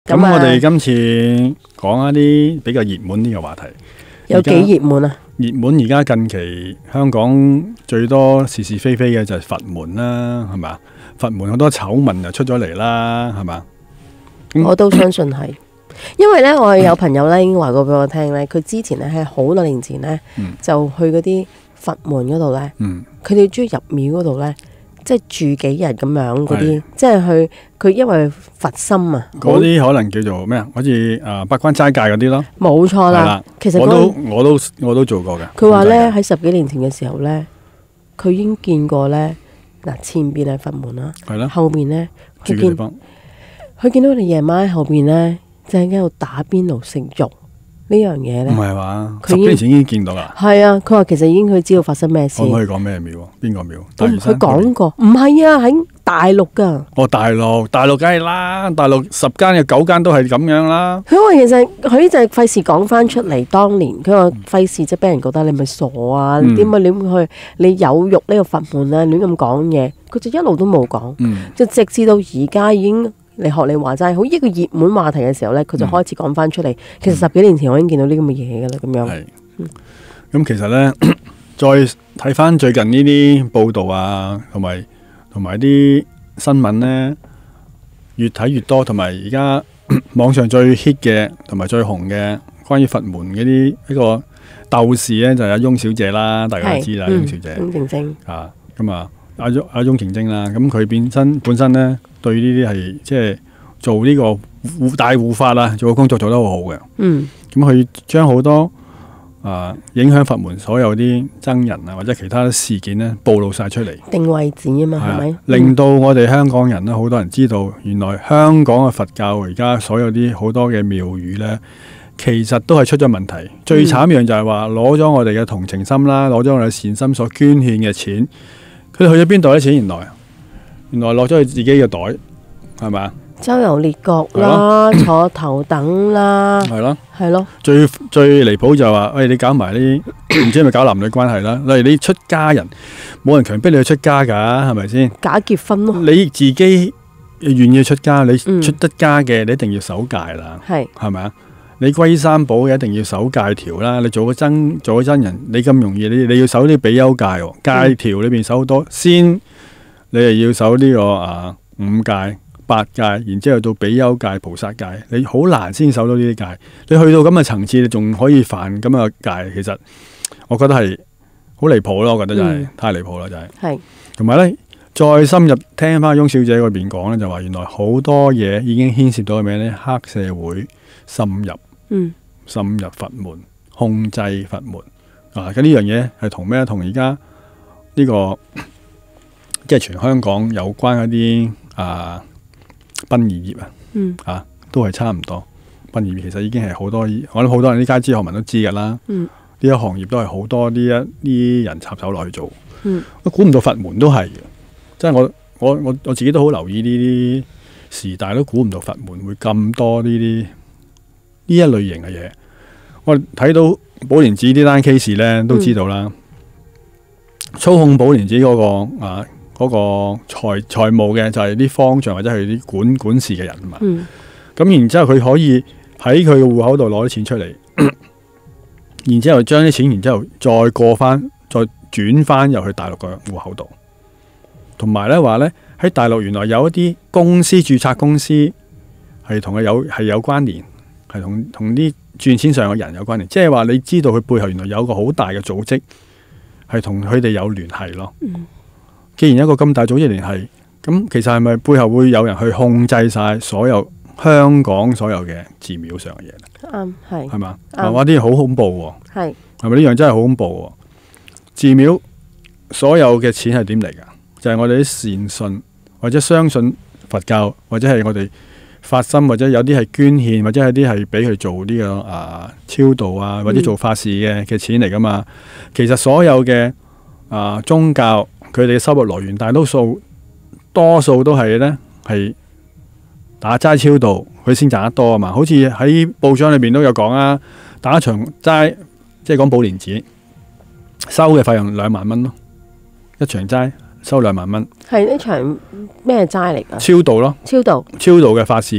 咁我哋今次講一啲比較熱門啲嘅話題。 有幾熱門啊？ 熱門而家近期香港最多是是非非嘅就係佛門啦，係嘛？佛門好多醜聞就出咗嚟啦，係嘛？ 我都相信係，因為咧我有朋友咧已經話過俾我聽咧，佢之前咧係好多年前咧就去嗰啲佛門嗰度咧，佢哋中意入廟嗰度咧，即係住幾日咁樣嗰啲，即係去佢因為佛心啊， 嗰啲可能叫做咩啊？好似八關齋戒嗰啲咯， 冇錯啦。其實我都做過嘅。 佢話咧喺10幾年前嘅時候咧，佢已經見過咧，嗱前邊係佛門啦， 係啦， 後邊咧住嘅地方， 佢見到佢哋夜晚喺後邊咧，正喺度打邊爐食肉呢樣嘢咧。 唔係話10幾年前已經見到啦。 係啊，佢話其實已經佢知道發生咩事。 可唔可以講咩廟？邊個廟？ 佢講過，唔係啊，喺大陸噶。 哦，大陸梗係啦，大陸10間有9間都係咁樣啦。 佢話其實佢就係費事講翻出嚟，當年佢話費事即係俾人覺得你咪傻啊，點解亂去？你有辱呢個佛門啊，亂咁講嘢，佢就一路都冇講，就直至到而家已經。你學你話齋，好一個熱門話題嘅時候咧，佢就開始講翻出嚟。其實10幾年前我已經見到呢咁嘅嘢噶啦，咁樣。 咁其實咧，再睇翻最近呢啲報道啊，同埋啲新聞咧，越睇越多，同埋而家網上最 hit 嘅，同埋最紅嘅，關於佛門嗰啲一個鬥士咧，就係阿翁小姐啦，大家都知啦，翁小姐。 翁靜晶啊，咁啊，阿翁靜晶啦，咁佢本身咧。對呢啲係即係做呢個大護法啊，做個工作做得好好嘅。咁佢將好多影響佛門所有啲僧人啊或者其他事件咧暴露晒出嚟， 定位置啊嘛，係咪？ 令到我哋香港人咧，好多人知道原來香港嘅佛教而家所有啲好多嘅廟宇咧，其實都係出咗問題。最慘一樣就係話攞咗我哋嘅同情心啦，攞咗我哋善心所捐獻嘅錢，佢哋去咗邊度啲錢？原來落咗去自己嘅袋，係咪啊？周遊列國啦，坐頭等啦，係咯。 最離譜就係話，喂，你搞埋啲唔知係咪搞男女關係啦？例如你出家人，冇人強迫你去出家㗎，係咪先？ 假結婚咯。你自己願意出家，你出得家嘅，你一定要守戒啦，係咪啊？你皈三寶嘅一定要守戒條啦。你做個真人，你咁容易，你要守啲比丘戒喎，戒條裏邊守好多先。你係要守呢個5戒、8戒，然之後到比丘戒、菩薩戒，你好難先守到呢啲戒。你去到咁嘅層次，你仲可以犯咁嘅戒，其實我覺得係好離譜咯。我覺得真係太離譜啦，真係。係。同埋咧，再深入聽翻翁小姐嗰邊講咧，就話原來好多嘢已經牽涉到咩咧？黑社會滲入佛門，控制佛門啊！咁呢樣嘢係同咩？同而家呢個。即係全香港有關一啲殯儀業都係差唔多。殯儀業其實已經係好多，我諗好多人啲街知巷聞都知㗎啦。呢一行業都係好多呢啲人插手落去做。我估唔到佛門都係嘅，即係我自己都好留意呢啲事，但係都估唔到佛門會咁多呢一類型嘅嘢。我睇到寶蓮寺呢單 case 咧，都知道啦。操控寶蓮寺嗰個財務嘅就係啲方丈或者係啲管事嘅人嘛，咁然之後佢可以喺佢嘅戶口度攞啲錢出嚟，然之後將啲錢，然之後再過翻，再轉翻入去大陸嘅戶口度，同埋咧話咧喺大陸原來有一啲公司註冊公司係同佢有關聯，係同啲轉錢上嘅人有關聯，即係話你知道佢背後原來有個好大嘅組織係同佢哋有聯繫咯。既然有一個咁大組織聯繫，咁其實係咪背後會有人去控制晒所有香港所有嘅寺廟上嘅嘢？係嘛？哇！啲嘢好恐怖喎，係咪呢樣真係好恐怖喎？寺廟所有嘅錢係點嚟㗎？就係我哋啲善信或者相信佛教，或者係我哋發心，或者有啲係捐獻，或者有啲係俾佢做呢個超度啊，或者做法事嘅錢嚟㗎嘛。其實所有嘅宗教。佢哋嘅收入來源，大多數都係咧係打齋超度，佢先賺得多啊嘛。好似喺報章裏邊都有講啊，打一場齋，即係講寶蓮寺收嘅費用2萬蚊咯，一場齋收2萬蚊。係呢場咩齋嚟㗎？超度咯，超度嘅法事，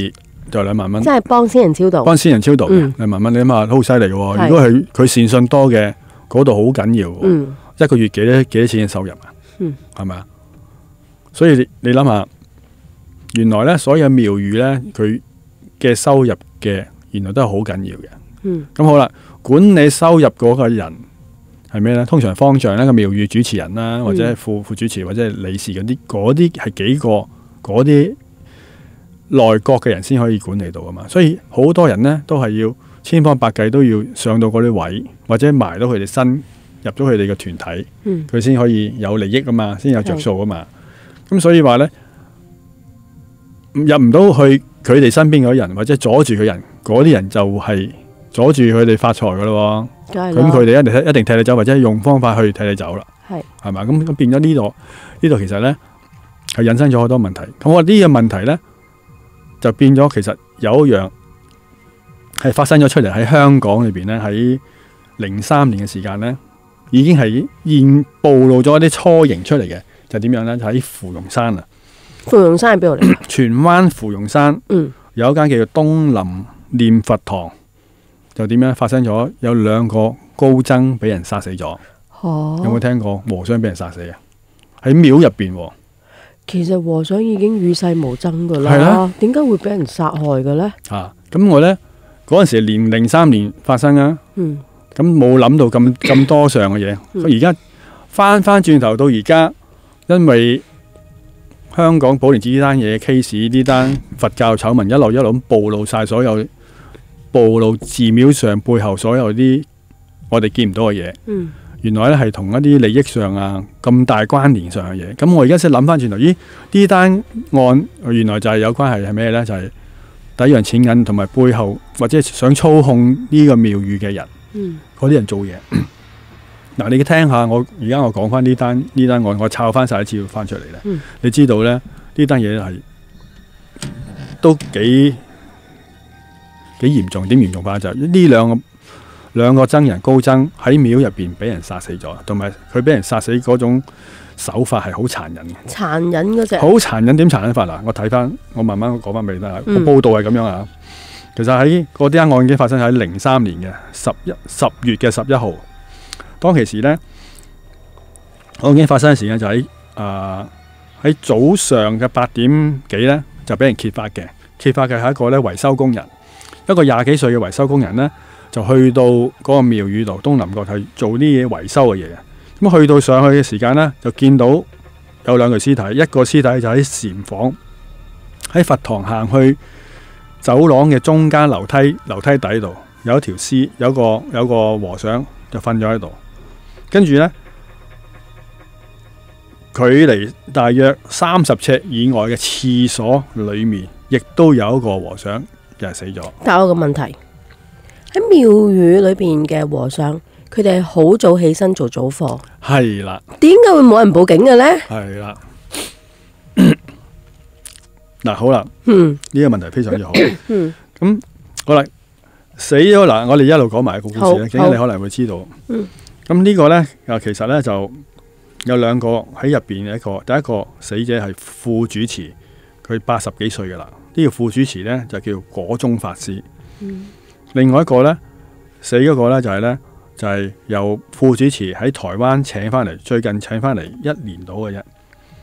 就2萬蚊。 即係幫先人超度， 幫先人超度嘅2萬蚊，你諗下都好犀利嘅喎。如果係佢善信多嘅，嗰度好緊要喎。一個月幾多錢嘅收入啊？係咪啊？所以你諗下，原來咧所有廟宇咧佢嘅收入嘅，原來都係好緊要嘅。咁好啦，管理收入嗰個人係咩咧？通常方丈咧個廟宇主持人啦，或者係副主持或者係理事嗰啲係幾個嗰啲內閣嘅人先可以管理到啊嘛。所以好多人咧都係要千方百計都要上到嗰啲位，或者埋到佢哋身，入咗佢哋嘅團體，佢先可以有利益啊嘛，先有着數啊嘛。咁所以話咧，入唔到去佢哋身邊嗰人，或者阻住佢人，嗰啲人就係阻住佢哋發財噶咯。咁佢哋一定踢你走，或者用方法去踢你走啦。係嘛？咁變咗呢度其實咧係引申咗好多問題。咁我呢個問題咧就變咗，其實有一樣係發生咗出嚟喺香港裏邊咧，喺03年嘅時間咧，已經係暴露咗一啲雛形出嚟嘅，就點樣咧？就喺芙蓉山啊！ 芙蓉山係邊度嚟？ 荃灣芙蓉山，有一間叫做東林念佛堂，就點樣發生咗有2個高僧俾人殺死咗。有冇聽過和尚俾人殺死啊？喺廟入邊。 其實和尚已經與世無爭噶啦，點解會俾人殺害嘅咧？ 咁我咧嗰陣時年03年發生啊。咁冇諗到咁多上嘅嘢，而家翻轉頭到而家，因為香港寶蓮寺呢單嘢 case， 呢單佛教醜聞一路咁暴露晒所有，暴露寺廟上背後所有啲我哋見唔到嘅嘢。原來咧係同一啲利益上啊咁大關聯上嘅嘢。咁我而家先諗翻轉頭，咦？呢單案原來就係有關係係咩咧？就係第一樣錢銀，同埋背後或者想操控呢個廟宇嘅人。嗰啲人做嘢。嗱，你聽下我而家我講翻呢單案，我抄翻晒啲資料翻出嚟咧。你知道咧呢單嘢係都幾嚴重。點嚴重法就係呢兩個僧人高僧喺廟入邊俾人殺死咗，同埋佢俾人殺死嗰種手法係好殘忍嘅。 殘忍嗰隻。好殘忍，點殘忍法嗱？我睇翻，我慢慢講翻俾你聽下。個報道係咁樣啊。其實喺嗰啲案件發生喺03年嘅10月嘅11號，當其時咧案件發生嘅時間就喺早上嘅8點幾咧就俾人揭發嘅係一個咧維修工人，一個20幾歲嘅維修工人咧就去到嗰個廟宇度東林閣係做啲嘢維修嘅嘢。咁去到上去嘅時間咧就見到有2具屍體，一個屍體就喺禪房，喺佛堂行去走廊嘅中間樓梯底度有一條屍，有個和尚就瞓咗喺度。跟住呢，距離大約30尺以外嘅廁所裏面，亦都有一個和尚就係死咗。 但我個問題喺廟宇裏邊嘅和尚，佢哋係好早起身做早課。 係啦。 點解會冇人報警嘅呢？ 係啦。嗱，好啦，呢個問題非常之好。咁好啦，死咗嗱，我哋一路講埋個故事咧，咁你可能會知道。咁呢個咧，其實咧就有2個喺入邊嘅第一個死者係副主持，佢80幾歲噶啦。呢個副主持咧就叫果中法師。另外一個咧死嗰個咧就係由副主持喺台灣請翻嚟，最近請翻嚟1年到嘅啫。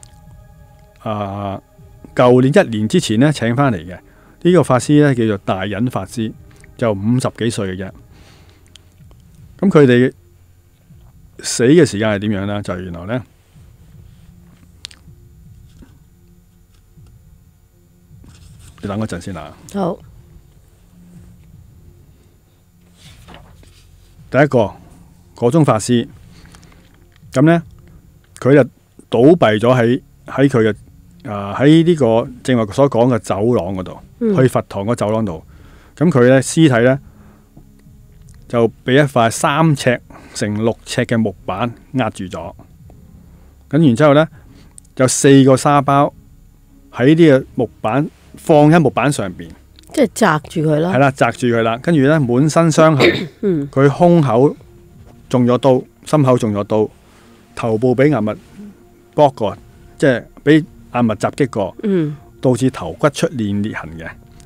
舊年1年之前咧請翻嚟嘅呢個法師咧叫做大隱法師，就50幾歲嘅啫。咁佢哋死嘅時間係點樣咧？就原來咧，你等我一陣先啦。 好， 第一個果中法師，咁咧佢就倒斃咗喺佢嘅。喺呢個正話所講嘅走廊嗰度，去佛堂個走廊度，咁佢咧屍體咧就俾一塊3尺乘6尺嘅木板壓住咗，咁然之後咧有4個沙包喺呢個木板放喺木板上邊， 即係擲住佢啦。係啦，擲住佢啦，跟住咧滿身傷痕，佢胸口中咗刀，心口中咗刀，頭部俾硬物剝過，即係俾硬物襲擊過，導致頭骨出現裂痕嘅。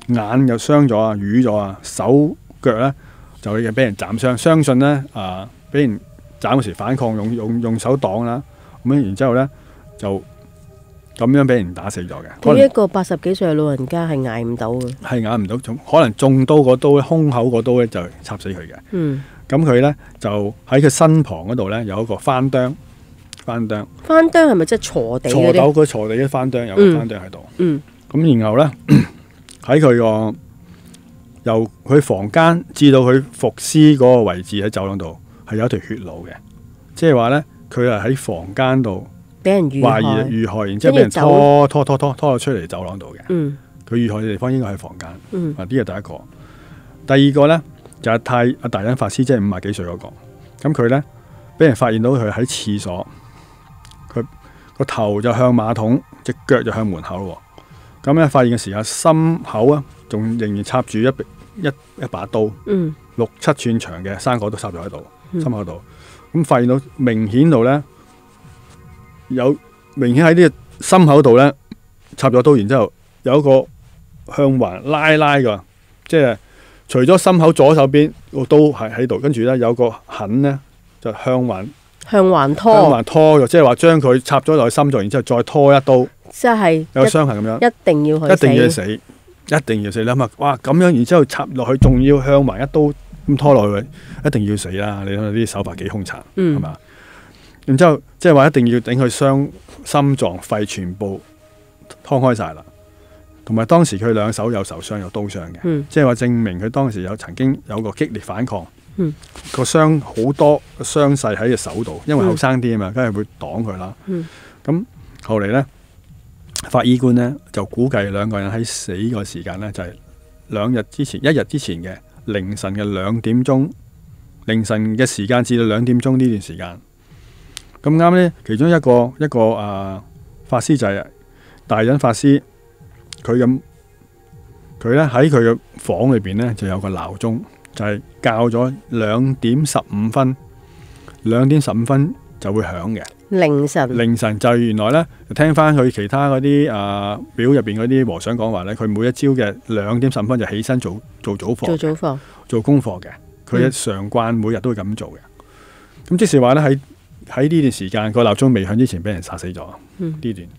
眼又傷咗啊，瘀咗啊，手腳咧就會俾人斬傷。相信咧俾人斬嗰時反抗，用手擋啦，咁然之後咧就咁樣俾人打死咗嘅。 對一個80幾歲嘅老人家係捱唔到嘅， 係捱唔到，可能中刀嗰刀咧，胸口嗰刀咧就插死佢嘅。咁佢咧就喺佢身旁嗰度咧有一個翻釘係咪即係鋤地嗰啲？佢鋤地嘅翻釘有個翻釘喺度。咁然後咧喺佢個由佢房間至到佢伏屍嗰個位置喺走廊度係有一條血路嘅，即係話咧佢係喺房間度俾人懷疑遇害，然之後俾人拖到出嚟走廊度嘅。佢遇害嘅地方應該喺房間。呢個第一個。第二個咧就係大隱法師，即係50幾歲嗰個。咁佢咧俾人發現到佢喺廁所，佢個頭就向馬桶，隻腳就向門口。咁咧發現嘅時候，心口啊仲仍然插住一把刀，6、7寸長嘅生果都插咗喺度，心口度。咁發現到明顯度咧，有明顯喺呢個心口度咧插咗刀，然之後有一個向環拉噶，即係除咗心口左手邊個刀係喺度，跟住咧有個痕咧就向環拖咗，即係話將佢插咗落去心臟，然之後再拖一刀。即係有傷痕咁樣， 一定要死。 你諗下，哇咁樣，然之後插落去，仲要向埋一刀咁拖落去，一定要死啦！你諗下啲手法幾兇殘，係嘛？然之後即係話一定要等佢心臟、肺全部劏開晒啦。同埋當時佢兩手有受傷，有刀傷嘅，即係話證明佢當時曾經有個激烈反抗。個傷好多傷勢喺隻手度，因為後生啲啊嘛，梗係會擋佢啦。咁後嚟咧。法醫官咧就估計兩個人喺死個時間咧就係1日之前嘅凌晨嘅2點鐘，凌晨嘅時間至到2點鐘呢段時間。咁啱咧，其中一個法師就係大隱法師，佢咧喺佢嘅房裏邊咧就有個鬧鐘，就係校咗2點15分，2點15分就會響嘅。 凌晨就原來咧，聽翻佢其他嗰啲表入邊嗰啲和尚講話咧，佢每一朝嘅2點15分就起身做早課，做功課嘅。佢常慣每日都會咁做嘅。咁即是話咧，喺呢段時間個鬧鐘未響之前，俾人殺死咗呢段。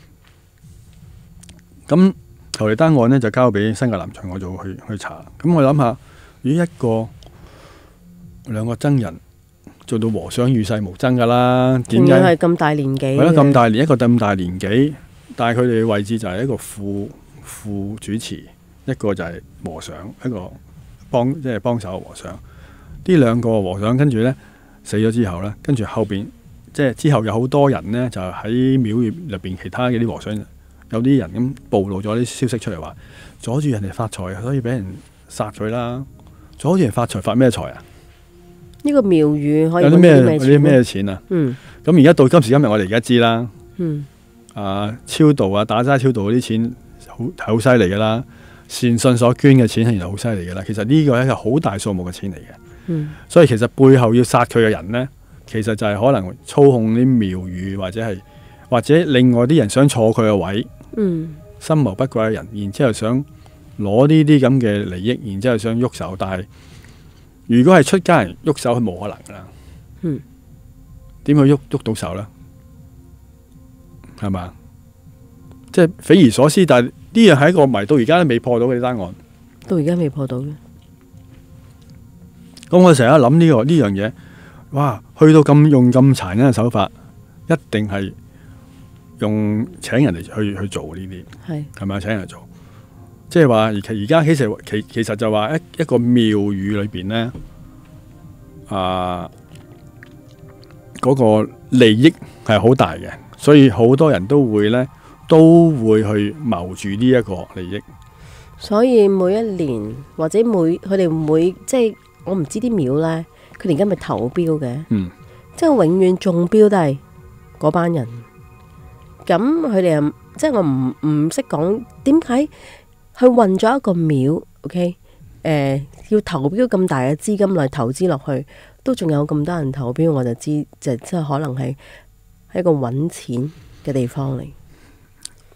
咁後嚟單案咧就交俾新界南巡我組去查。咁我諗下，如果兩個僧人做到和尚與世無爭噶啦，點解係咁大年紀？ 係咯，咁大年一個咁大年紀，但係佢哋嘅位置就係一個副主持，一個就係和尚，一個幫手和尚。呢兩個和尚跟住咧死咗之後咧，跟住後邊即係之後有好多人咧，就喺廟入邊其他嘅啲和尚，有啲人咁暴露咗啲消息出嚟，話阻住人哋發財，所以俾人殺佢啦。阻住人發財，發咩財啊？ 呢個廟宇可以有啲咩錢啊？咁而家到今時今日，我哋而家知啦。超度啊，打齋超度嗰啲錢好犀利噶啦，善信所捐嘅錢係原來好犀利噶啦。其實呢個係一個好大數目嘅錢嚟嘅。所以其實背後要殺佢嘅人呢，其實就係可能操控啲廟宇，或者另外啲人想坐佢嘅位，深謀不軌嘅人，然之後想攞呢啲咁嘅利益，然之後想喐手，但係如果係出家人喐手，係冇可能噶啦。點去喐到手呢？係嘛？即係匪夷所思，但係呢樣係一個謎，到而家都未破到嘅單案。 到而家未破到嘅。 咁我成日諗呢樣嘢，哇！去到用咁殘忍嘅手法，一定係用請人嚟去做呢啲，係咪請人嚟做？即係話而家其實就話一個廟宇裏邊咧，嗰個利益係好大嘅，所以好多人都會去謀住呢一個利益。 所以每一年或者佢哋每即係我唔知啲廟咧，佢哋而家咪投標嘅，即係永遠中標都係嗰班人。咁佢哋又即係我唔識講點解。去運咗一個廟 ，OK， 要投標咁大嘅資金嚟投資落去，都仲有咁多人投標，我就知就即係可能係一個揾錢嘅地方嚟。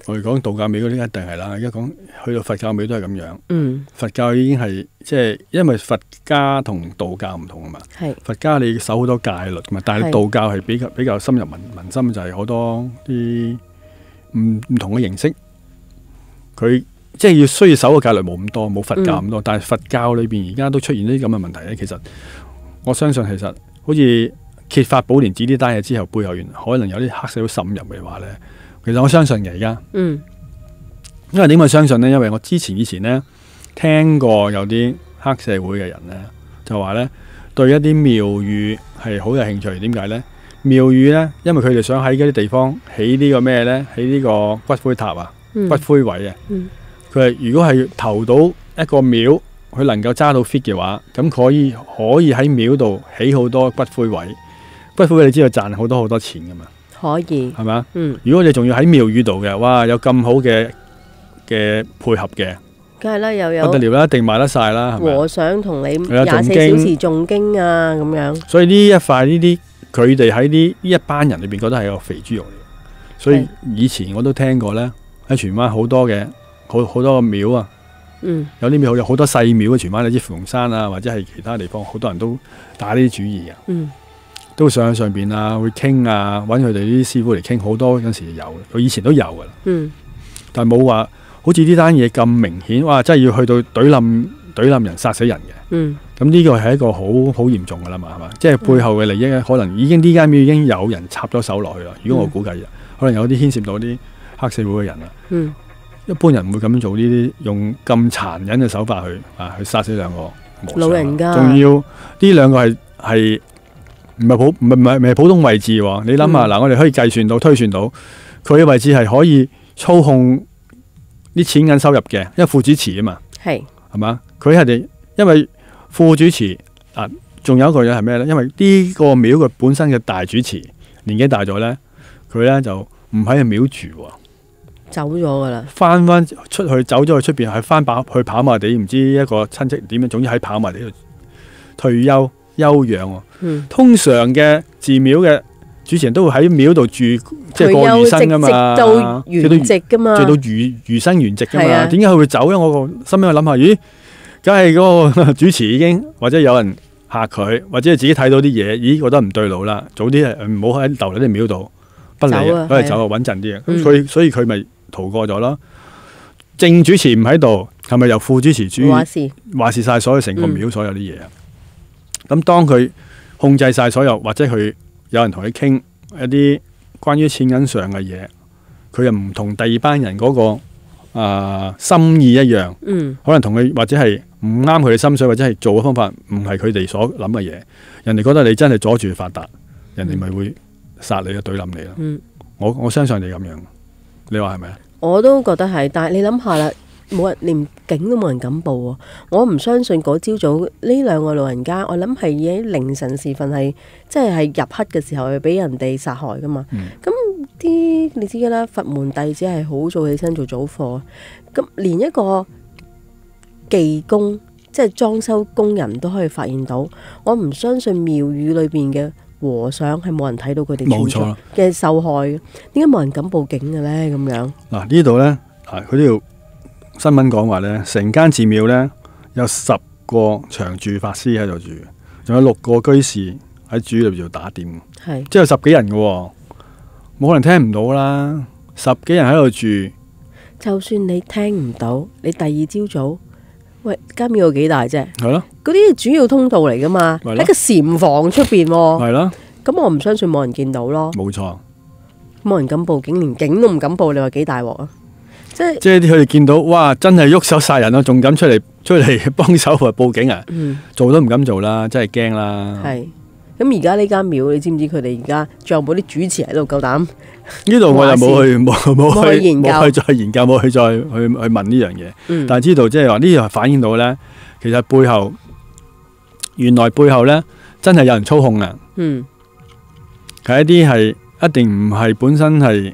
我哋講道教廟嗰啲一定係啦，而家講去到佛教廟都係咁樣。佛教已經係即係因為佛家同道教唔同啊嘛。佛家你守好多戒律嘛，但係道教係比較深入民心，就係好多啲唔同嘅形式。佢即係需要守嘅戒律冇咁多，冇佛教咁多。但係佛教裏邊而家都出現呢啲咁嘅問題咧。其實我相信，其實好似揭發寶蓮寺呢單嘢之後，背後可能有啲黑社會滲入嘅話咧。其實我相信嘅而家，因為點解相信呢？因為我以前呢聽過有啲黑社會嘅人呢，就話呢對一啲廟宇係好有興趣。點解呢？廟宇呢，因為佢哋想喺嗰啲地方起呢個咩呢？起呢個骨灰塔啊，骨灰位啊。佢係如果係投到一個廟，佢能夠揸到 fit 嘅話，咁可以喺廟度起好多骨灰位。骨灰位你知道賺好多錢噶嘛？可以係咪？如果你仲要喺廟宇度嘅，哇，有咁好嘅配合嘅，梗係啦，又有不得了啦，一定賣得晒啦。和尚同你24小時誦經啊，咁樣。所以呢一塊呢啲，佢哋喺呢一班人裏邊覺得係個肥豬肉嚟。所以以前我都聽過咧，喺荃灣好多嘅好多個廟啊，有啲廟有好多細廟嘅荃灣，你知芙蓉山啊，或者係其他地方，好多人都打呢啲主意啊。都上喺上邊啊，會傾啊，揾佢哋啲師傅嚟傾，好多嗰陣時有，佢以前都有噶啦。但係冇話好似呢單嘢咁明顯，哇！真係要去到懟冧人、殺死人嘅。咁呢個係一個好嚴重噶啦嘛，係嘛？即係背後嘅利益咧，可能已經呢間廟已經有人插咗手落去啦。如果我估計，可能有啲牽涉到啲黑社會嘅人啊。一般人唔會咁樣做呢啲，用咁殘忍嘅手法去殺死兩個老人家，仲要呢兩個係。唔係普通位置喎，你諗下嗱，我哋可以計算到、推算到，佢嘅位置係可以操控啲錢銀收入嘅，因為副主持啊嘛，係嘛？佢係因為副主持啊，仲有一個嘢係咩咧？因為呢個廟佢本身嘅大主持年紀大咗咧，佢咧就唔喺個廟住喎，走咗噶啦，翻出去走咗去出邊，係去跑馬地，唔知一個親戚點樣，總之喺跑馬地度退休養。通常嘅寺廟嘅主持人都會喺廟度住，即係過餘生噶嘛，直到圓寂噶嘛，直到餘生圓寂噶嘛。點解佢會走咧？我個心邊去諗下，咦，梗係嗰個主持已經或者有人嚇佢，或者自己睇到啲嘢，咦，覺得唔對路啦，早啲唔好喺留喺啲廟度不理，佢係走穩陣啲嘅。所以佢咪逃過咗咯。正主持唔喺度，係咪由副主持話事晒所有成個廟所有啲嘢啊？咁當佢控制晒所有，或者佢有人同佢傾一啲關於錢銀上嘅嘢，佢又唔同第二班人嗰個心意一樣，可能同佢或者係唔啱佢嘅心水，或者係做嘅方法唔係佢哋所諗嘅嘢，人哋覺得你真係阻住發達，人哋咪會殺你啊，懟冧你啦。我相信你咁樣，你話係咪啊？我都覺得係，但係你諗下啦。冇人連警都冇人敢報喎！我唔相信嗰朝早呢兩個老人家，我諗係喺凌晨時分係即係入黑嘅時候係俾人哋殺害噶嘛。咁啲你知㗎啦，佛門弟子係好早起身做早課，咁連一個技工即係裝修工人都可以發現到，我唔相信廟宇裏邊嘅和尚係冇人睇到佢哋冇錯嘅受害，點解冇人敢報警嘅咧？咁樣嗱呢度咧，佢呢度。新聞講話咧，成間寺廟咧有10個長住法師喺度住，仲有6個居士喺主裏邊做打點，即係有10幾人嘅，冇可能聽唔到啦。10幾人喺度住，就算你聽唔到，你第二朝早，喂，間廟有幾大啫？係咯，嗰啲係主要通道嚟噶嘛，喺個禪房出邊，係咯。咁我唔相信冇人見到咯，冇錯，冇人敢報警，連警都唔敢報，你話幾大鑊啊？即係佢哋見到，哇！真係喐手殺人咯，仲敢出嚟幫手或報警啊？做都唔敢做啦，真係驚啦。係咁而家呢間廟，你知唔知佢哋而家仲有冇啲主持喺度夠膽？呢度我又冇去研究，冇去再研究，冇去再去問呢樣嘢。但係知道即係話呢度反映到咧，其實原來背後咧真係有人操控啊。係一啲係一定唔係本身係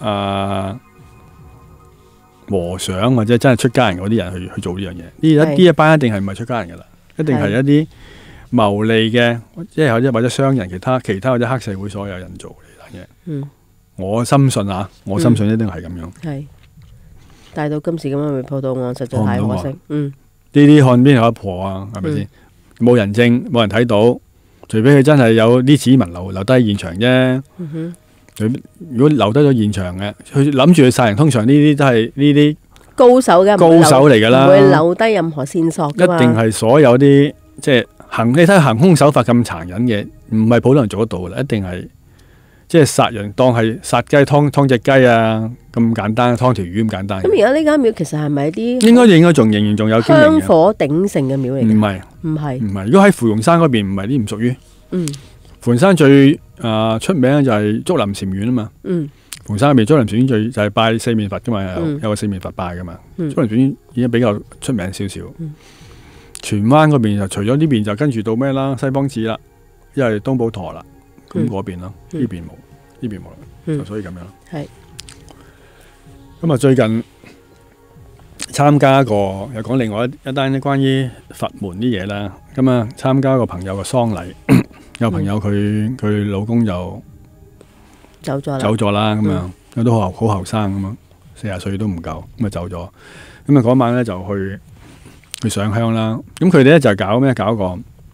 和尚或者真係出家人嗰啲人去做呢樣嘢，呢一班一定係唔係出家人噶啦，一定係一啲牟利嘅，即係或者商人，其他或者黑社會所有人做呢樣嘢。我深信一定係咁樣。係但係到今時今日未破到案，實在太可惜。 呢啲看邊有一婆啊，係咪先？冇人證，冇人睇到，除非佢真係有啲指紋留低現場啫。如果留低咗現場嘅，佢諗住去殺人，通常呢啲都係呢啲高手嘅， 高手嚟㗎啦， 唔會留低任何線索㗎嘛。 一定係所有啲即係你睇行兇手法咁殘忍嘅，唔係普通人做得到㗎啦，一定係即係殺人當係殺雞劏隻雞啊咁簡單，劏條魚咁簡單。 咁而家呢間廟其實係咪啲應該仍然仲有香火鼎盛嘅廟嚟？唔係。 如果喺芙蓉山嗰邊唔係啲唔屬於。芙蓉山最出名就係竹林禪院啊嘛。芙蓉山入面竹林禪院就係拜四面佛噶嘛，有個四面佛拜噶嘛。竹林禪院已經比較出名少少。荃灣嗰邊就除咗呢邊就跟住到咩啦？西方寺啦，因為東寶陀啦，咁嗰邊咯，呢邊冇啦，就所以咁樣。係。咁啊，最近參加過又講另外一單關於佛門啲嘢啦。咁啊，參加個朋友嘅喪禮，有朋友佢老公就走咗啦，咁樣佢都好後生咁樣，40歲都唔夠，咁啊走咗。咁啊嗰晚咧就去上香啦。咁佢哋咧就搞個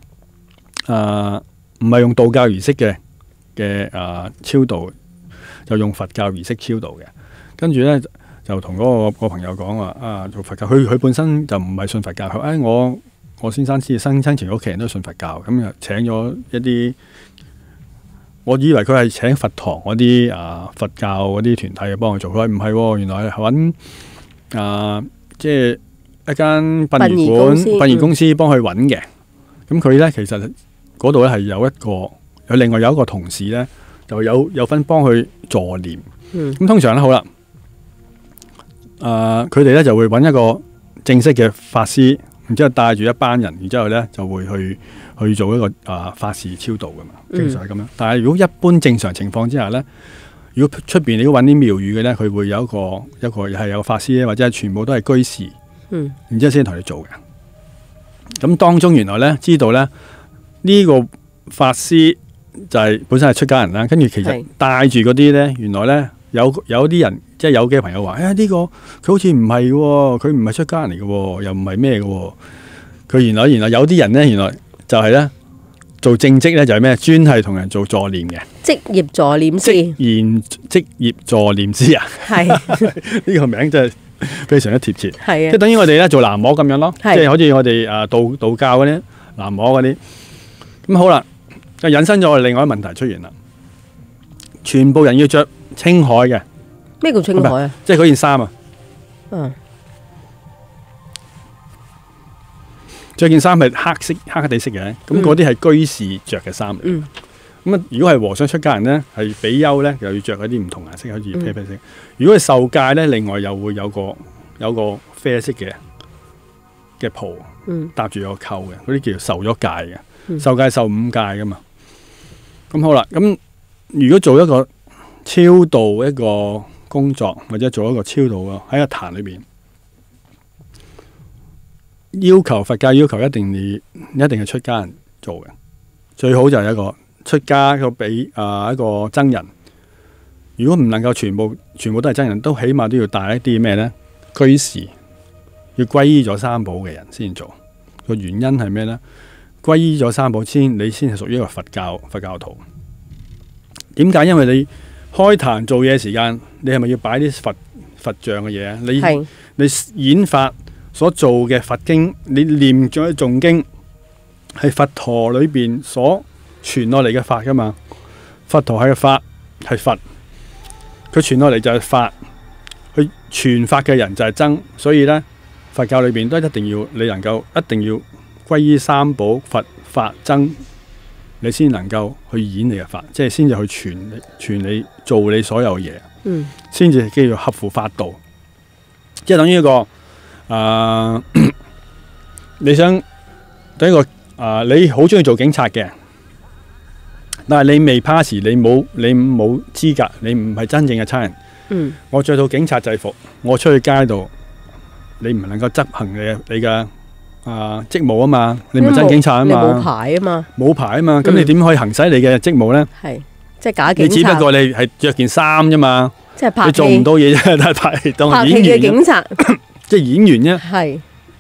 唔係用道教儀式嘅超度，就用佛教儀式超度嘅。跟住咧就同嗰個朋友講話做佛教，佢本身就唔係信佛教，佢我先生生前屋企人都信佛教，咁就請咗一啲，我以為佢係請佛堂嗰啲佛教嗰啲團體幫佢做，佢話唔係，原來係揾即係一間殯儀公司幫佢揾嘅。咁佢咧其實嗰度咧係有另外有一個同事咧，就有份幫佢助念。咁通常咧好啦，佢哋咧就會揾一個正式嘅法師。然之後帶住一班人，然之後咧就會去做一個法事超度噶嘛，其實係咁樣。但係如果一般正常情況之下咧，如果出邊你要揾啲廟宇嘅咧，佢會有一個係有法師咧，或者係全部都係居士，然之後先同你做嘅。咁當中原來咧知道咧呢個法師就係本身係出家人啦，跟住其實帶住嗰啲咧，原來咧有啲人。即係有嘅朋友話，呢個佢好似唔係喎，佢唔係出家人嚟嘅喎，又唔係咩嘅喎。佢原來有啲人咧，原來就係咧做正職咧，就係咩？專係同人做助念嘅職業助念師。職業助念師啊，係呢個名真係非常之貼切。係啊，即係等於我哋咧做喃嘸咁樣咯，即係好似我哋道教嗰啲喃嘸嗰啲。咁好啦，就引申咗我哋另外一個問題出現啦。全部人要着青海嘅。 咩叫青海啊？ 即係嗰件衫啊！着件衫係黑地色嘅，咁嗰啲係居士着嘅衫嚟。咁啊，如果係和尚出家人咧，係比丘咧，又要着嗰啲唔同顏色，好似啤啤色。如果係受戒咧，另外又會有個啡色嘅袍，搭住有個扣嘅，嗰啲叫做受咗戒嘅。受戒受5戒噶嘛。咁好啦，咁如果做一個超度一個工作或者做一個超度喺個壇裏邊，要求佛教要求一定係出家人做嘅，最好就係一個出家一個僧人。如果唔能夠全部都係僧人，都起碼都要帶一啲咩呢？居士，要皈依咗三寶嘅人先做。個原因係咩呢？皈依咗三寶你先係屬於一個佛教徒。點解？因為你開壇做嘢時間，你係咪要擺啲佛像嘅嘢啊？你演法所做嘅佛經，你念咗啲誦經，係佛陀裏邊所傳落嚟嘅法噶嘛？佛陀係法，係佛，佢傳落嚟就係法，佢傳法嘅人就係僧。所以呢，佛教裏邊都一定要皈依三寶佛法僧。你先能夠去演你嘅法，即係先至去傳你做你所有嘢，先至叫做合乎法度。即係等於一個你想等一個你好中意做警察嘅，但係你未 pass，你冇資格，你唔係真正嘅差人。我着到警察制服，我出去街度，你唔能夠執行你嘅職務啊嘛，你唔係真警察啊嘛， 你冇牌啊嘛， 咁你點可以行使你嘅職務呢？ 係即係假警察。 你只不過你係着件衫啫嘛， 即係拍戲， 你做唔到嘢啫，但係拍戲當拍戲演員嘅警察， 即係演員啫。 係。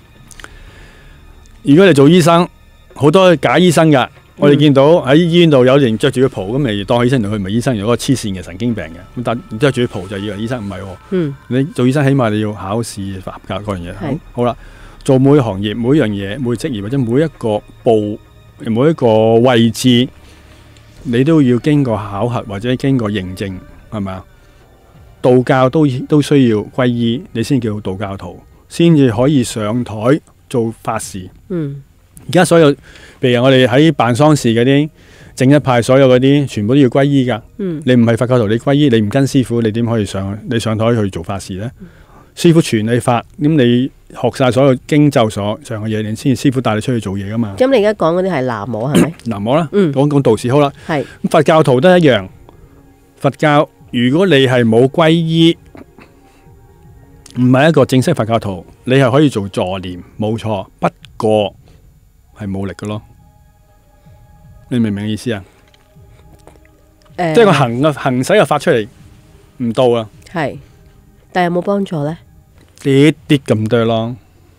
如果你做醫生，好多假醫生㗎。我哋見到喺醫院度有人着住個袍咁嚟當醫生，佢唔係醫生，如果黐線嘅神經病嘅咁，但着住個袍就以為醫生，唔係。你做醫生起碼你要考試合格嗰樣嘢。好啦，做每個行業、每樣嘢、每個職業或者每一個部、每一個位置，你都要經過考核或者經過認證，係咪啊？道教都需要皈依，你先叫道教徒，先至可以上台做法事。而家所有，譬如我哋喺辦喪事嗰啲正一派，所有嗰啲全部都要皈依噶。你唔係佛教徒，你皈依，你唔跟師傅，你點可以上台去做法事呢？師傅傳你法，咁你學晒所有經咒所上嘅嘢，你先師傅帶你出去做嘢噶嘛。 咁你而家講嗰啲係喃嘸係咪？ 喃嘸啦，講道士好啦。 係佛教徒都一樣。佛教如果你係冇皈依，唔係一個正式佛教徒，你係可以做助念，冇錯。不過係冇力嘅咯，你明唔明意思啊？即係個行使嘅發出嚟唔到啊。 係，但係有冇幫助咧？ 啲啲咁多咯。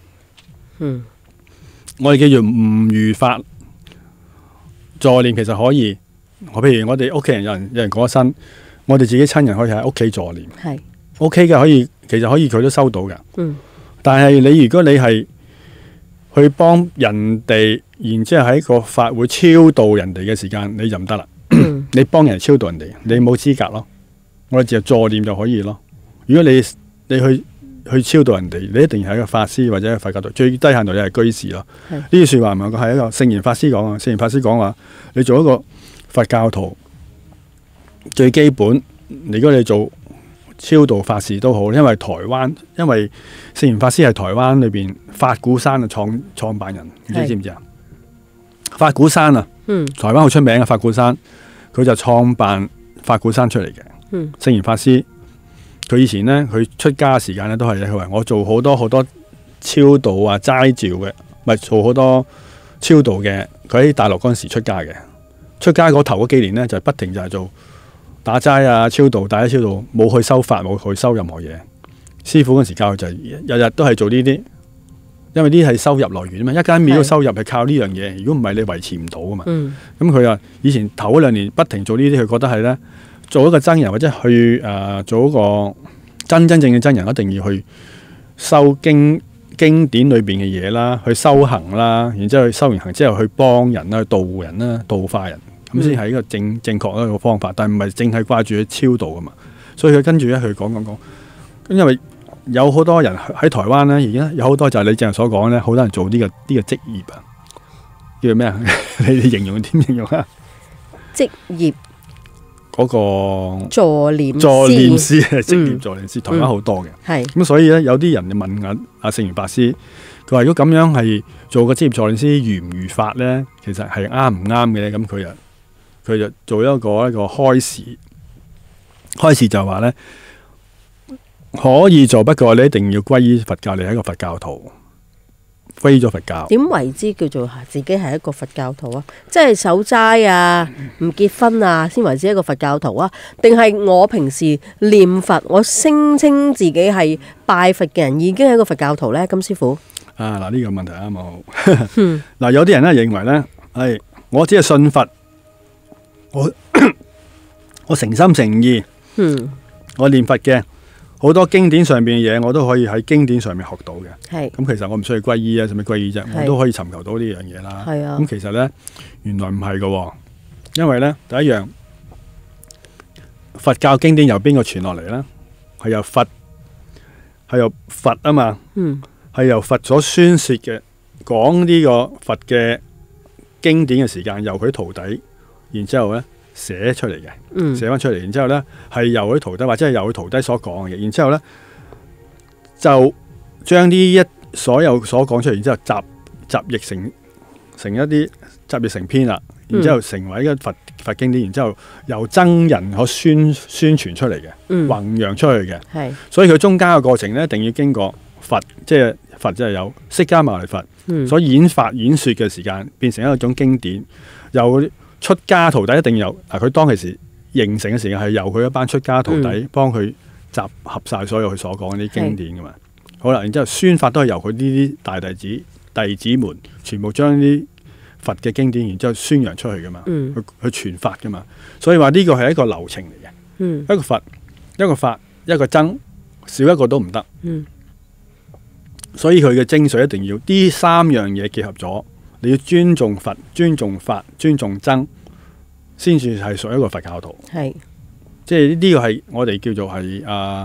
我哋叫做唔如法助念，其實可以。譬如我哋屋企人有人過咗身，我哋自己親人可以喺屋企助念，係 OK 嘅，可以，其實可以佢都收到嘅。但係如果你係去幫人哋，然之後喺個法會超度人哋嘅時間，你就唔得啦。你幫人超度人哋，你冇資格咯。我哋只係助念就可以咯。如果你去超度人哋，你一定係一個法師或者佛教徒，最低限度你係居士咯。呢句說話唔係一個聖嚴法師講啊。聖嚴法師講話，你做一個佛教徒最基本，如果你做超度法事都好，因為聖嚴法師係台灣裏邊法鼓山嘅創辦人，唔知知唔知啊？法鼓山啊，台灣好出名嘅法鼓山，佢就創辦法鼓山出嚟嘅。聖嚴法師，佢以前呢，佢出家嘅時間呢，都係佢話我做好多超度啊齋照嘅，咪做好多超度嘅。佢喺大陸嗰陣時出家嘅，出家嗰頭嗰幾年呢，就不停就係做打齋啊超度，大家超度，冇去修法，冇去修任何嘢。師傅嗰陣時教佢就日日都係做呢啲。因為呢啲係收入來源啊嘛，一間廟嘅收入係靠呢樣嘢，如果唔係你維持唔到啊嘛。咁佢話以前頭嗰2年不停做呢啲，佢覺得係咧做一個真人或者去做一個真正嘅真人，一定要去修經典裏邊嘅嘢啦，去修行啦，然之後去修完行之後去幫人啦，去度人啦，度化人，咁先係一個正確一個方法。但係唔係淨係掛住去超度噶嘛，所以佢跟住咧去講，因為有好多人喺台灣咧，而家有好多就係你正如所講咧，好多人做呢個職業啊，叫做咩啊？你形容點形容啊？職業嗰個助念師係職業助念師，台灣好多嘅。係咁，所以咧有啲人就問阿聖嚴法師，佢話如果咁樣係做個職業助念師如唔如法咧？其實係啱唔啱嘅咧？咁佢就做一個開示就話咧。可以做，不過你一定要皈依佛教，你係一個佛教徒，皈依咗佛教。點為之叫做自己係一個佛教徒啊？即係守齋啊，唔結婚啊，先為之一個佛教徒啊？定係我平時念佛，我聲稱自己係拜佛嘅人，已經係一個佛教徒呢？金師傅啊，嗱呢個問題啱冇？嗱有啲人咧認為咧，係我只係信佛，我誠心誠意，我念佛嘅。好多經典上邊嘅嘢，我都可以喺經典上面學到嘅。係咁，其實我唔需要皈依啊，使乜皈依啫？我都可以尋求到呢樣嘢啦。係啊。咁其實咧，原來唔係噶，因為咧第一樣，佛教經典由邊個傳落嚟咧？係由佛啊嘛。係由佛所宣說嘅，講呢個佛嘅經典嘅時間，由佢徒弟，然之後咧。寫出嚟嘅，寫翻出嚟，然之後咧係由佢徒弟或者係由佢徒弟所講嘅，然之後咧就將呢所有所講出嚟，然之後集譯成一啲集譯成篇啦，然之後成為一個佛經典，然之後由僧人可宣傳出嚟嘅，弘揚出去嘅。係，所以佢中間嘅過程咧，一定要經過佛，即係有釋迦牟尼佛所演法演說嘅時間，變成一種經典，由出家徒弟一定有佢當其時形成嘅時間係由佢一班出家徒弟幫佢集合晒所有佢所講啲經典噶嘛。好啦，然之後宣發都係由佢呢啲大弟子們全部將啲佛嘅經典，然之後宣揚出去噶嘛，去傳發噶嘛。所以話呢個係一個流程嚟嘅，一個佛，一個法，一個僧，少一個都唔得。所以佢嘅精髓一定要呢三樣嘢結合咗，你要尊重佛、尊重法、尊重僧，先至係屬於一個佛教徒。係，即係呢個係我哋叫做係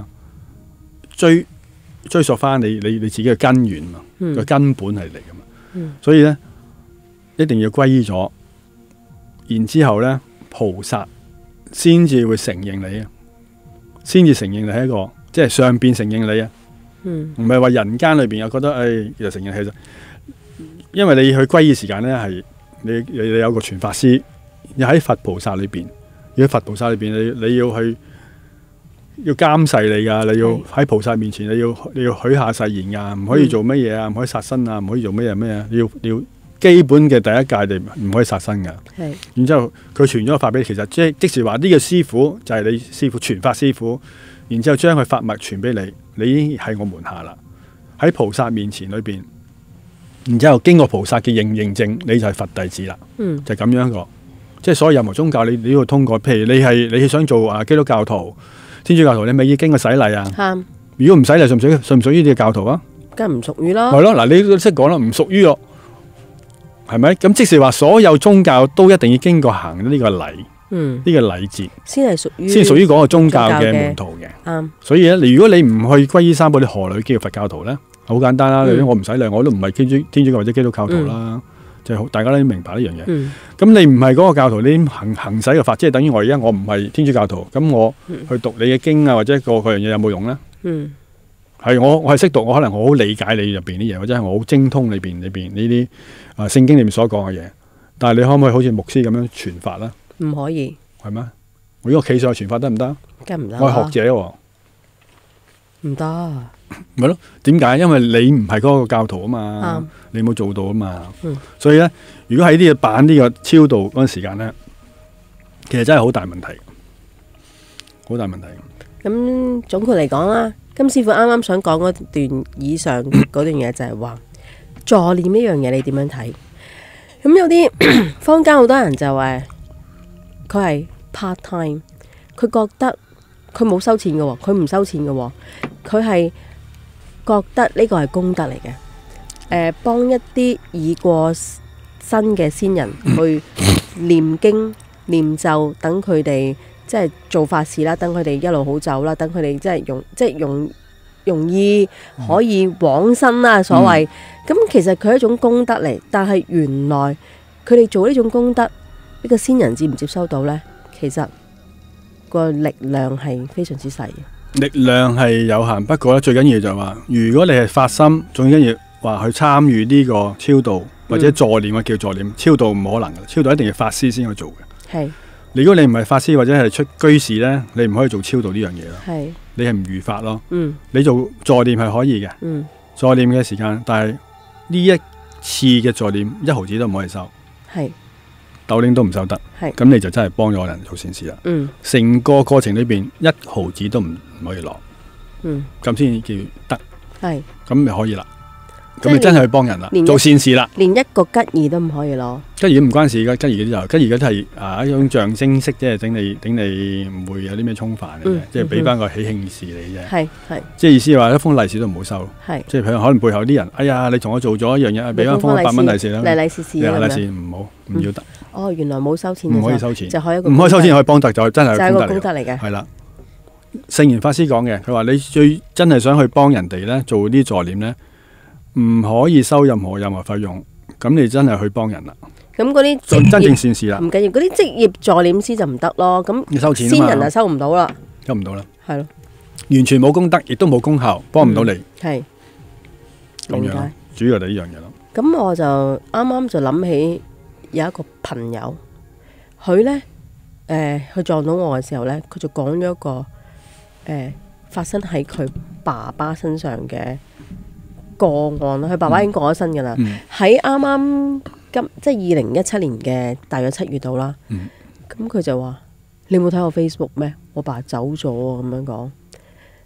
追溯翻你自己嘅根源嘛，個根本係嚟噶嘛。所以咧一定要皈依咗，然之後咧菩薩先至會承認你啊，先至承認你係一個，即係上邊承認你啊。唔係話人間裏邊又覺得又承認，其實因為你去皈依時間咧係你有個傳法師，要喺佛菩薩裏邊，要喺佛菩薩裏邊你要監誓你噶，你要喺菩薩面前你要許下誓言噶，唔可以做乜嘢啊，唔可以殺生啊，唔可以做乜嘢咩啊，你要基本嘅第一戒你唔可以殺生噶。然之後佢傳咗個法俾你，其實即是話呢個師傅就係你師傅，傳法師傅，然之後將佢法脈傳俾你，你已經喺我門下啦，喺菩薩面前裏邊，然之後經過菩薩嘅認證，你就係佛弟子啦。就係咁樣一個，即係所有任何宗教你都要通過，譬如你係想做基督教徒、天主教徒，你咪要經過洗禮啊。如果唔洗禮，屬唔屬於呢個教徒啊？梗係唔屬於啦。係咯，嗱，你都識講啦，唔屬於咯，係咪？咁即是話所有宗教都一定要經過行呢個禮。呢個禮節先係屬於嗰個宗教嘅門徒嘅。所以咧，如果你唔去皈依三寶，你何來叫佛教徒咧？好簡單啦，我唔使禮，我都唔係天主教或者基督教徒啦。就係大家都明白呢樣嘢。咁你唔係嗰個教徒，你行使嘅法，即係等於我而家我唔係天主教徒，咁我去讀你嘅經啊，或者嗰樣嘢有冇用咧？係我係識讀，我可能我好理解你入邊啲嘢，或者係我好精通裏邊呢啲聖經裏面所講嘅嘢。但係你可唔可以好似牧師咁樣傳法咧？唔可以，係咩？我如果企上去傳法得唔得？梗唔得。我係學者喎，唔得。咪咯？點解？因為你唔係嗰個教徒啊嘛，你冇做到啊嘛。所以咧，如果喺呢個辦呢個超度嗰陣時間咧，其實真係好大問題，好大問題。咁總括嚟講啦，金師傅啱啱想講嗰段以上嗰段嘢就係話助念呢樣嘢，你點樣睇？咁有啲坊間好多人就話佢係 part time， 佢覺得佢冇收錢嘅喎，佢唔收錢嘅喎，佢係覺得呢個係功德嚟嘅。幫一啲已過身嘅先人去念經念咒，等佢哋即係做法事啦，等佢哋一路好走啦，等佢哋即係容易可以往生啦，所謂。咁其實佢係一種功德嚟，但係原來佢哋做呢種功德，呢個先人接唔接收到呢？其實個力量係非常之細嘅，力量係有限。不過咧，最緊要就係話，如果你係發心，最緊要話去參與呢個超度或者助念，叫助念。超度唔可能嘅，超度一定要法師先去做嘅。係，如果你唔係法師或者係出居士呢，你唔可以做超度呢樣嘢咯。係，你係唔如法咯。你做助念係可以嘅。助念嘅時間，但係呢一次嘅助念1毫子都唔可以收。係。斗零都唔收得，咁你就真係幫咗人做善事啦。成個過程裏邊1毫子都唔可以攞，咁先叫得。係，咁咪可以啦。咁你真係去幫人啦，做善事啦。連一個吉儀都唔可以攞。吉儀唔關事噶，吉儀嗰啲就吉儀嗰啲係一種象徵式，即係等你唔會有啲咩沖犯嘅啫，即係俾翻個喜慶事你啫。係，即係意思話一封利是都唔好收。係，即係可能背後啲人，哎呀，你同我做咗一樣嘢，俾翻封100蚊利是啦。利是唔好，唔要得。哦，原來冇收錢，唔可以收錢，就可以一個唔可以收錢，可以幫得就真係功德嚟嘅。係啦，聖嚴法師講嘅，佢話你最真係想去幫人哋咧，做啲助念咧，唔可以收任何費用，咁你真係去幫人啦。咁嗰啲真正善事啦，唔緊要，嗰啲職業助念師就唔得咯。咁要收錢，先人就收唔到啦，收唔到啦，係咯，完全冇功德，亦都冇功效，幫唔到你。係咁樣，主要就呢樣嘢咯。咁我就啱啱就諗起。有一個朋友，佢呢，佢撞到我嘅時候呢，佢就講咗一個發生喺佢爸爸身上嘅個案啦。佢爸爸已經過咗身噶啦，喺啱啱即係2017年嘅大約7月度啦。咁佢就話：你冇睇我 Facebook 咩？我爸走咗咁樣講。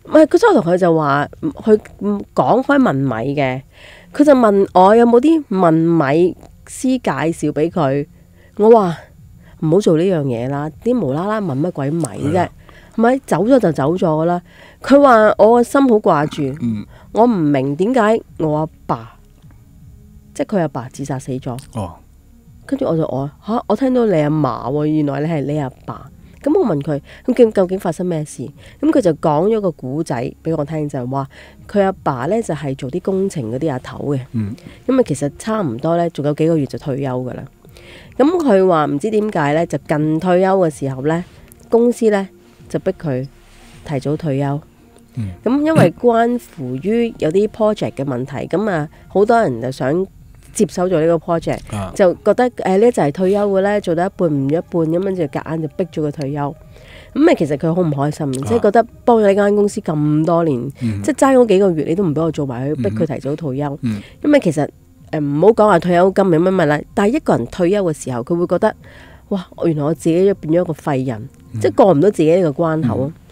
唔係，佢初頭佢就話佢講開問米嘅，佢就問我有冇啲問米師介紹俾佢。我話唔好做呢樣嘢啦，啲無啦啦問乜鬼米啫，係咪走咗就走咗啦？佢話我個心好掛住，我唔明點解我阿爸，即係佢阿爸自殺死咗。跟住我就我聽到你阿嫲喎，原來你係你阿爸。咁我問佢，咁究竟發生咩事？咁佢就講咗個古仔俾我聽，就係話佢阿爸呢就係做啲工程嗰啲阿頭嘅。咁啊其實差唔多呢，仲有幾個月就退休噶啦。咁佢話唔知點解呢，就近退休嘅時候呢，公司呢就逼佢提早退休。咁因為關乎於有啲 project 嘅問題，咁啊好多人就想接手咗呢個 project，就覺得呢就係退休嘅咧，做到一半唔一半咁樣就夾硬就逼咗佢退休。咁其實佢好唔開心，即係覺得幫咗呢間公司咁多年，即係爭嗰幾個月你都唔俾我做埋，逼佢提早退休。咁其實唔好講話退休金有乜乜啦，但係一個人退休嘅時候，佢會覺得哇，原來我自己變咗一個廢人，即係過唔到自己呢個關口啊。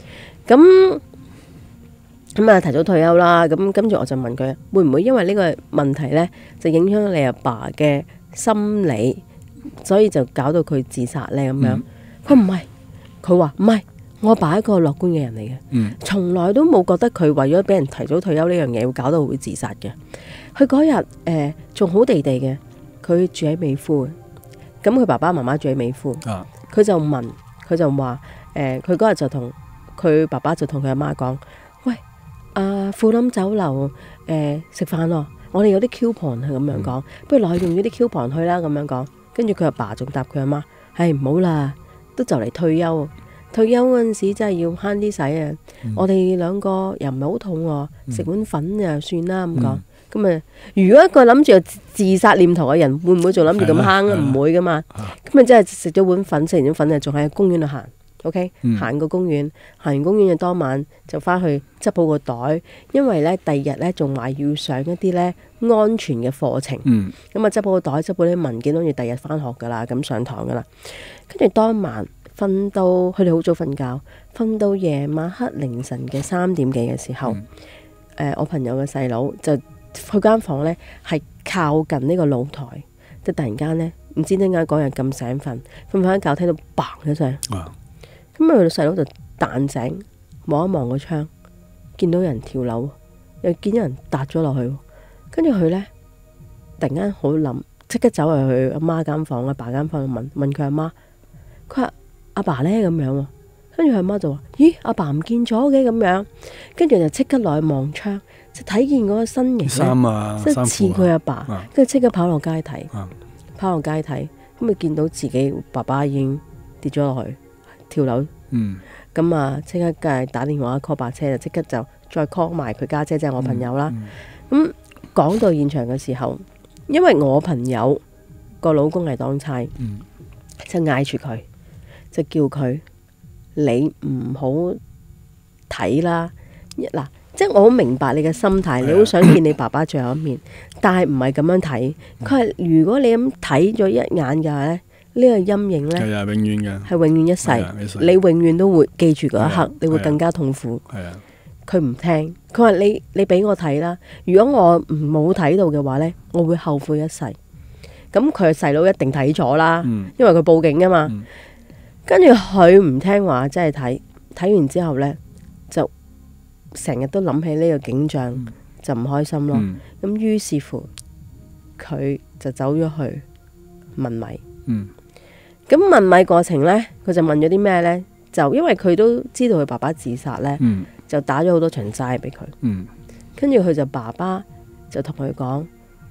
咁啊提早退休啦，咁跟住我就問佢會唔會因為呢個問題呢，就影響你阿爸嘅心理，所以就搞到佢自殺呢？咁樣。佢唔係，佢話唔係，我阿爸係一個樂觀嘅人嚟嘅，從來都冇覺得佢為咗俾人提早退休呢樣嘢會搞到會自殺嘅。佢嗰日仲好地地嘅，佢住喺美孚嘅，咁佢爸爸媽媽住喺美孚，佢就問，佢就話佢嗰日就同佢爸爸就同佢阿媽講。富林酒樓食飯咯，我哋有啲 coupon 係咁樣講，不如落去用呢啲 coupon 去啦咁樣講。跟住佢阿爸仲答佢阿媽，係唔好啦，都就嚟退休，退休嗰陣時真係要慳啲使啊！我哋兩個又唔係好肚餓，食碗粉就算啦咁講。咁如果一個諗住自殺念頭嘅人，會唔會仲諗住咁慳啊？唔會噶嘛。咁真係食咗碗粉，食完碗粉仲喺公園度行。OK，行個公園，行完公園嘅當晚就翻去執好個袋，因為呢第二日呢仲話要上一啲呢安全嘅課程。咁啊執好個袋，執好啲文件，跟住第二日翻學噶啦，咁上堂噶啦。跟住當晚瞓到佢哋好早瞓覺，瞓到夜晚黑凌晨嘅3點幾嘅時候，我朋友嘅細佬就佢間房呢係靠近呢個露台，即係突然間呢，唔知點解嗰日咁醒瞓，瞓一覺聽到嘭一聲。咁佢細佬就彈醒，望一望個窗，見到人跳樓，又見到人搭咗落去，跟住佢呢，突然間好諗，即刻走入去阿媽間房、阿爸間房問佢阿媽，佢話阿爸呢？咁樣，跟住佢阿媽就話：咦，阿爸唔見咗嘅咁樣，跟住就即刻落去望窗，就睇見嗰個身形呢，即係似佢阿爸，跟住即刻跑落街睇，咁咪見到自己爸爸已經跌咗落去。跳樓，咁啊即刻梗係打電話 call 白車，就即刻就再 call 埋佢家姐，即係我朋友啦。咁講到現場嘅時候，因為我朋友個老公係當差，就嗌住佢，就叫佢你唔好睇啦。嗱，即係我好明白你嘅心態，你好想見你爸爸最後一面，但係唔係咁樣睇。佢係如果你咁睇咗一眼嘅話呢。呢個陰影呢，係永遠嘅，係永遠一世，你永遠都會記住嗰一刻，你會更加痛苦。佢唔聽，佢話你俾我睇啦。如果我冇睇到嘅話呢，我會後悔一世。咁佢細佬一定睇咗啦，因為佢報警啊嘛。跟住佢唔聽話，真係睇完之後呢，就成日都諗起呢個景象，就唔開心咯。咁於是乎，佢就走咗去問米。咁問米過程呢，佢就問咗啲咩呢？就因為佢都知道佢爸爸自殺呢，就打咗好多場齋俾佢。跟住佢就爸爸就同佢講：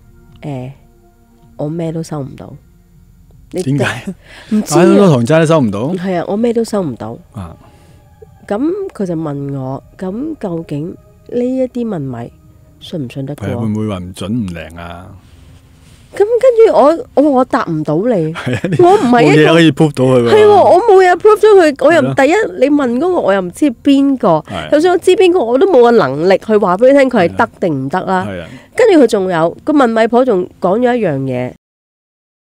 我咩都收唔到。點解？唔知啊，打咗好多場齋都收唔到。係啊，我咩都收唔到。咁佢就問我：咁究竟呢一啲問米信唔信得過？會唔會話唔準唔靈啊？咁跟住我答唔到你，我唔係一個冇嘢可以 prove 到佢。係喎，我冇嘢 prove 咗佢，我又第一你問嗰個我又唔知邊個，就算我知邊個，我都冇個能力去話俾你聽佢係得定唔得啦。跟住佢仲有個問米婆仲講咗一樣嘢。